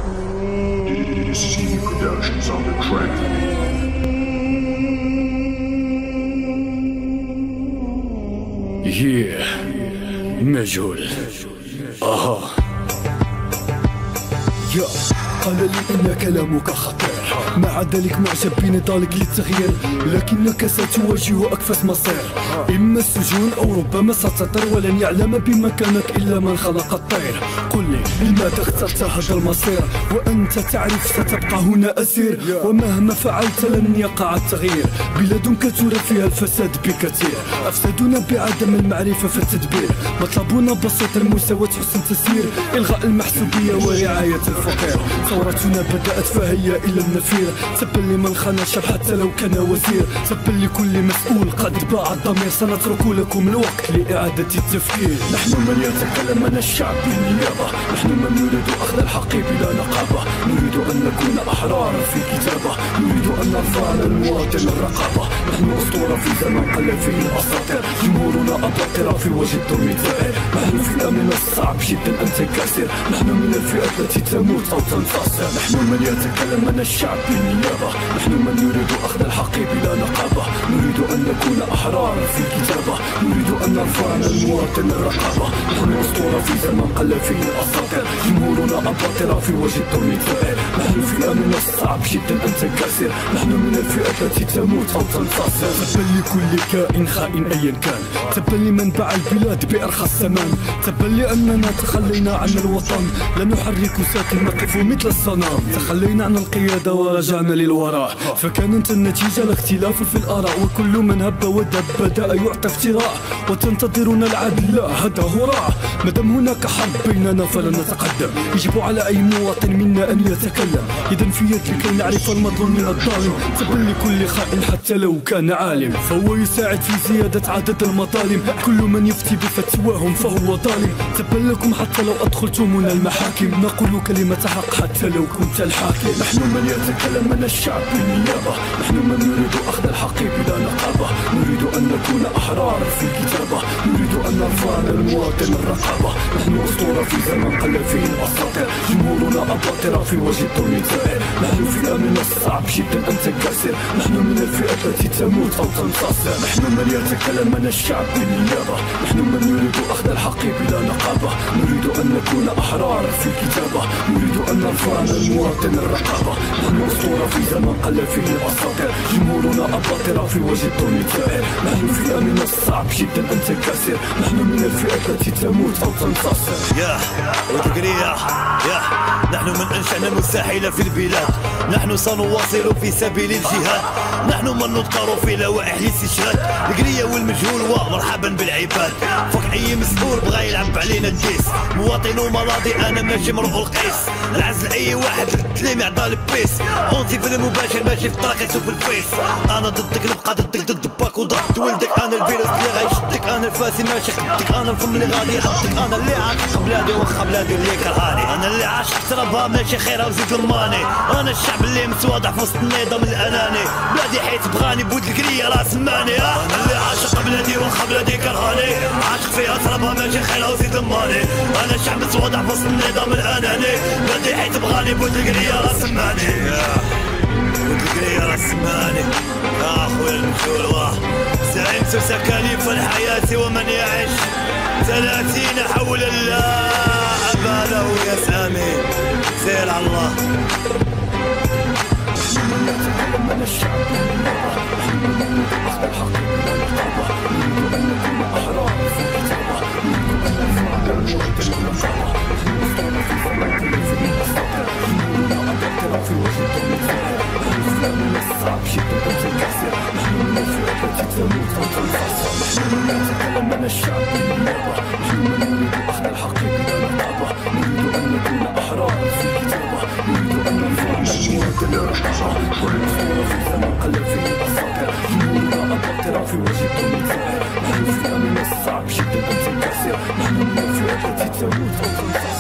DCC Productions on the track. مجهول. يا قال لي إن كلامك خطير، مع ذلك معجب بنضالك للتغيير، لكنك ستواجه أكفس مصير، إما السجون أو ربما ستطير، ولن يعلم بمكانك إلا من خلق الطير. قل لي لماذا اخترت هذا المصير وأنت تعرف ستبقى هنا أسير، ومهما فعلت لن يقع التغيير، بلاد كثر فيها الفساد بكثير، أفسدونا بعدم المعرفة في التدبير، مطلبنا بسيط المساواة حسن تسيير، إلغاء المحسوبية ورعاية الفقير، ثورتنا بدأت فهي إلى النفير، تبا لمن خان الشعب حتى لو كان وزير، تبا لكل مسؤول قد باع الضمير، سنترك لكم الوقت لإعادة التفكير. نحن من يتكلم عن الشعب بالنيابة، نحن من نريد أخذ الحق بلا نقابة، نريد أن نكون أحرارا في كتابة، نريد أن نرفع على المواطن الرقابة، نحن أسطورة في زمن قل فيه الأساطير، جمهورنا أباطرة في وجه الظلم ثائر، نحن فئة من الصعب جدا أن تنكسر، نحن من الفئة التي تموت أو تنتصر، نحن من يتكلم عن الشعب بالنيابة، نحن من نريد أخذ الحق بلا نقابة، نريد أن نكون أحرارا في كتابة، نريد أن نرفع على المواطن الرقابة، نحن أسطورة في زمن قل فيه الأساطير، جمهورنا أباطرة في وجه الظلم ثائر، نحن فئة من الصعب جدا أن تنكسر، نحن من الفئة التي تموت أو تنتصر. تبا لكل كائن خائن أيا كان، تبا لمن باع البلاد بأرخص ثمن، تبا لأننا تخلينا عن الوطن، لا نحرك ساكن نقف مثل الصنم، تخلينا عن القيادة ورجعنا للوراء، فكانت النتيجة الاختلاف في الآراء، وكل من هب ودب بدأ يعطي افتراء، وتنتظرنا العدل لا هذا هراء، مادام هناك حرب بيننا فلن نتقدم، يجب على أي مواطن منا أن يتكلم، يدا في يد لكي نعرف المظلوم من الظالم، تبا لكل خائن حتى لو كان عالم، فهو يساعد في زيادة عدد المظالم، كل من يفتي بفتواهم فهو ظالم، تبا لكم حتى لو أدخلتمونا المحاكم، نقول كلمة حق حتى لو كنت الحاكم. نحن من يتكلم عن الشعب بالنيابة، نحن من نريد أخذ الحق بلا نقابة، نريد أن نكون أحرارا في الكتابة، نريد أن نرفع على المواطن الرقابة، نحن أسطورة في زمن قل فيه الأساطير، جمهورنا أباطرة في وجه الظلم ثائر، نحن فئة من الصعب جدا أن تنكسر، نحن من الفئة التي تموت أو تنتصر، نحن من يتكلم عن الشعب بالنيابة، نحن من نريد أخذ الحق بلا نقابة، نريد أن نكون أحرارا في الكتابة، نريد أن نرفع على المواطن الرقابة، نحن أسطورة في زمن قل فيه الأساطير، جمهورنا أباطرة في وجه الظلم ثائر، نحن فئة من الصعب جدا أن تنكسر، نحن من الفئة التي تموت أو تنتصر. وتقريع نحن من أنشأنا المستحيل في البلاد، نحن سنواصل في سبيل الجهاد، نحن من نذكر في لوائح الاستشهاد، القرية والمجهول ومرحبا بالعباد، فوق أي مسؤول بغا يلعب علينا الديس، مواطن ومراضي أنا ماشي مرؤ القيس، نعزل أي واحد للتليم يعطى البيس، أونتي في المباشر ماشي في طريقته في الفيس، أنا ضدك نبقى ضدك ضد باك وضد ولدك، أنا الفيروس اللي غيشدك، أنا الفاسي ماشي خدك، أنا الفم اللي غادي يحطك، أنا اللي عاشق بلادي واخا بلادي اللي كرهاني، أنا اللي عاشق ترابها ماشي خيرها وزيد الماني، أنا الشعب اللي متواضع في وسط النظام الأناني، بلادي حيت بغاني بود القرية راس ماني، أنا اللي عاشق بلادي واخا بلادي كرهاني، عاشق فيها ترابها ماشي خيرها وزيد الماني، أنا الشعب متواضع في وسط النظام الأناني، بلادي حيت بغاني بود القرية راس ماني، بود القرية راس ماني، يا أخويا المجهول زعمت سكاليف الحياة ومن يعيش 30 حول الله أباله يا سامي سير على الله. نتكلم عن الشعب بالنيابة، نحن من نريد أخذ الحق بلا نقابة، نريد أن نكون أحرارا في الكتابة، نريد أن نرفع على المواطن الرقابة، نحن أسطورة في زمن قل فيه الأساطير، جمهورنا أباطرة في وجه الظلم ثائر، نحن فئة من الصعب جدا أن تنكسر، نحن من الفئة التي تموت أو تنتصر، نحن من نتكلم عن الشعب بالنيابة، نحن من نريد أخذ الحق بلا نقابة، نريد أن نكون أحرارا في الكتابة، نريد أن نرفع على المواطن الرقابة، نحن أسطورة في زمن قل فيه الأساطير، جمهورنا أباطرة في وجه الظلم ثائر، نحن فئة من الصعب جدا أن تنكسر، نحن من الفئة التي تموت أو تنتصر.